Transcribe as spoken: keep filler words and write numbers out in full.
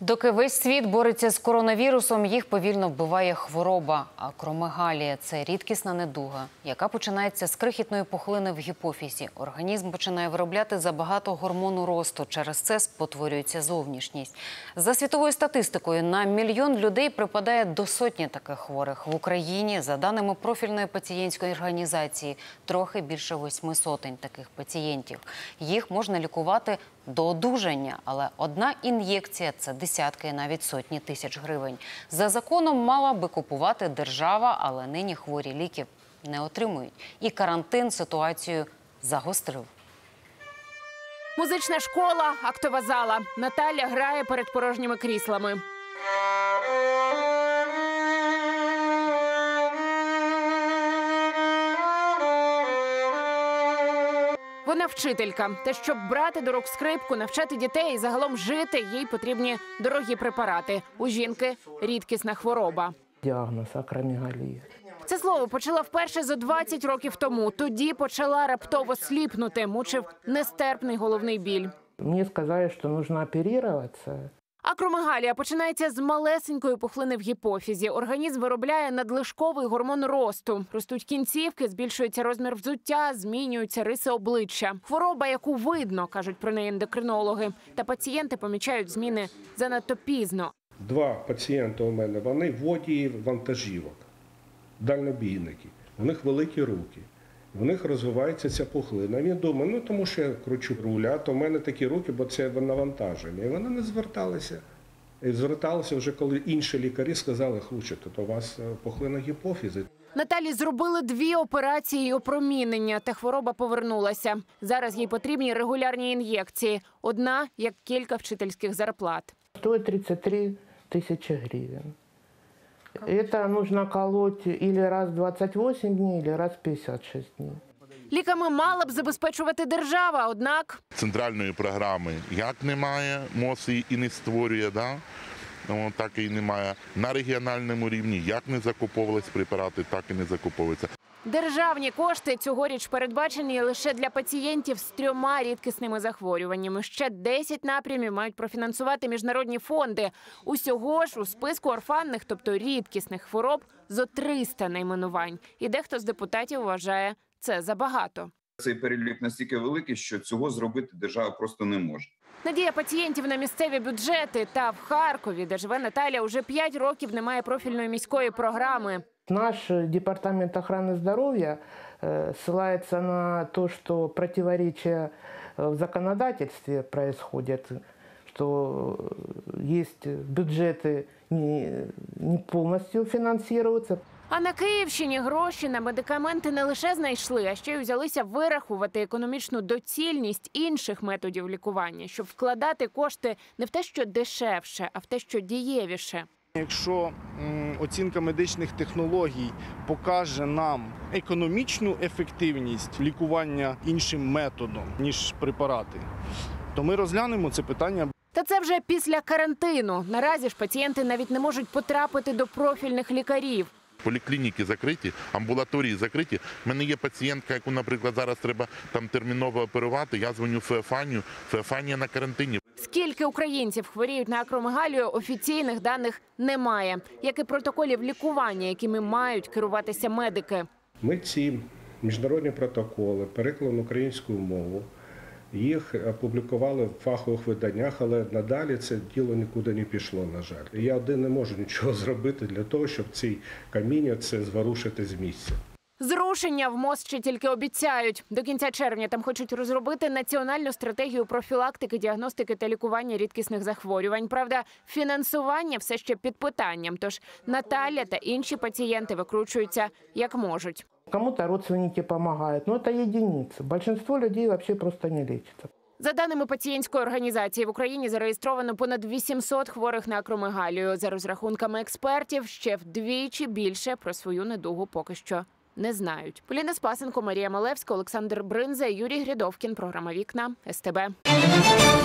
Доки весь світ бореться з коронавірусом, їх повільно вбиває хвороба. Акромегалія – це рідкісна недуга, яка починається з крихітної пухлини в гіпофізі. Організм починає виробляти забагато гормону росту. Через це спотворюється зовнішність. За світовою статистикою, на мільйон людей припадає до сотні таких хворих. В Україні, за даними профільної пацієнтської організації, трохи більше восьми сотень таких пацієнтів. Їх можна лікувати до одужання, але одна ін'єкція – це десятки, навіть сотні тисяч гривень. За законом мала би купувати держава, але нині хворі ліків не отримують. І карантин ситуацію загострив. Музична школа, актова зала. Наталя грає перед порожніми кріслами. Вона вчителька. Та щоб брати до рук скрипку, навчати дітей і загалом жити, їй потрібні дорогі препарати. У жінки рідкісна хвороба. Діагноз – акромегалія. Це слово почала вперше зо двадцять років тому. Тоді почала раптово сліпнути, мучив нестерпний головний біль. Мені сказали, що потрібно оперуватися. Акромегалія починається з малесенької пухлини в гіпофізі. Організм виробляє надлишковий гормон росту. Ростуть кінцівки, збільшується розмір взуття, змінюються риси обличчя. Хвороба, яку видно, кажуть про неї ендокринологи. Та пацієнти помічають зміни занадто пізно. Два пацієнти у мене, вони водії вантажівок, дальнобійники. У них великі руки. В них розвивається ця пухлина. Він думає, ну тому що я кручу руля, то в мене такі руки, бо це навантаження. І вони не зверталися. І зверталися вже, коли інші лікарі сказали, хлопче, то у вас пухлина гіпофізи. Наталі зробили дві операції і опромінення, та хвороба повернулася. Зараз їй потрібні регулярні ін'єкції. Одна, як кілька вчительських зарплат. Стоїть тридцять три тисячі гривень. Это нужно колоть или раз в двадцять вісім днів, или раз в п'ятдесят шість днів. Ліками мала б забезпечувати держава, однак... Центральної програми як немає, МОЗ і не створює, да? Ну, так і немає. На регіональному рівні як не закуповувались препарати, так і не закуповуються. Державні кошти цьогоріч передбачені лише для пацієнтів з трьома рідкісними захворюваннями. Ще десять напрямів мають профінансувати міжнародні фонди. Усього ж у списку орфанних, тобто рідкісних хвороб, зо триста найменувань. І дехто з депутатів вважає це забагато. Цей перелік настільки великий, що цього зробити держава просто не може. Надія пацієнтів на місцеві бюджети. Та в Харкові, де живе Наталя, уже п'ять років немає профільної міської програми. Наш департамент охраны здоровья ссылается на то, что противоречия в законодательстве происходят, что есть бюджеты не, не полностью финансируются. А на Київщині гроші на медикаменти не лише знайшли, а ще й взялися вирахувати економічну доцільність інших методів лікування, щоб вкладати кошти не в те, що дешевше, а в те, що дієвіше. Якщо м, оцінка медичних технологій покаже нам економічну ефективність лікування іншим методом, ніж препарати, то ми розглянемо це питання. Та це вже після карантину. Наразі ж пацієнти навіть не можуть потрапити до профільних лікарів. Поліклініки закриті, амбулаторії закриті. У мене є пацієнтка, яку, наприклад, зараз треба там терміново оперувати. Я дзвоню в Феофанію. Феофанія на карантині. Скільки українців хворіють на акромегалію, офіційних даних немає. Як і протоколів лікування, якими мають керуватися медики. Ми ці міжнародні протоколи переклали на українську мову. Їх опублікували в фахових виданнях, але надалі це діло нікуди не пішло, на жаль. Я один не можу нічого зробити для того, щоб ці каміння це зворушити з місця. Зрушення в МОЗ ще тільки обіцяють. До кінця червня там хочуть розробити національну стратегію профілактики, діагностики та лікування рідкісних захворювань. Правда, фінансування все ще під питанням, тож Наталя та інші пацієнти викручуються як можуть. Кому-то родственники допомагають, але це єдиниці. Більшість людей взагалі просто не лічаться. За даними пацієнтської організації, в Україні зареєстровано понад вісімсот хворих на акромегалію. За розрахунками експертів, ще вдвічі більше про свою недугу поки що не знають. Поліна Спасенко, Марія Малевська, Олександр Бринза, Юрій Грідовкін. Програма «Вікна», ес те бе.